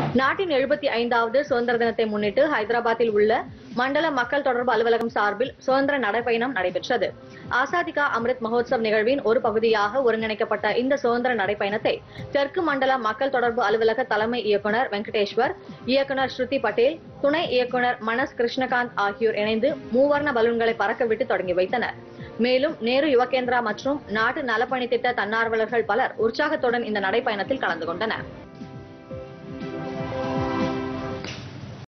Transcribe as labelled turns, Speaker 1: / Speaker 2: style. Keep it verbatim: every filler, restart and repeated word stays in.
Speaker 1: நாட்டின் எழுபத்தி ஐந்தாவது சுதந்திர தினத்தை முன்னிட்டு ஹைதராபாத்தில் உள்ள மண்டல மக்கள் தொடர்பு அலுவலகம் சார்பில் சுதந்திர நடைபயணம் நடைபெற்றது. ஆசாதி கா அமிர்த் மஹோத்சவ் நிகழ்வின் ஒரு பகுதியாக ஒருங்கிணைக்கப்பட்ட இந்த சுதந்திர நடைபயணத்தை தெற்கு மண்டல மக்கள் தொடர்பு அலுவலக தலைமை இயக்குநர் வெங்கடேஸ்வர், இயக்குநர் ஸ்ருதி பட்டேல், துணை இயக்குநர் மனஸ் கிருஷ்ணகாந்த் ஆகியோர் இணைந்து மூவர்ண பலூன்களை பறக்கவிட்டு தொடங்கி வைத்தனர். மேலும் நேரு யுவகேந்திரா மற்றும் நாட்டு நலப்பணி திட்ட தன்னார்வலர்கள் பலர் உற்சாகத்துடன் இந்த நடைபயணத்தில் கலந்து கொண்டனர்.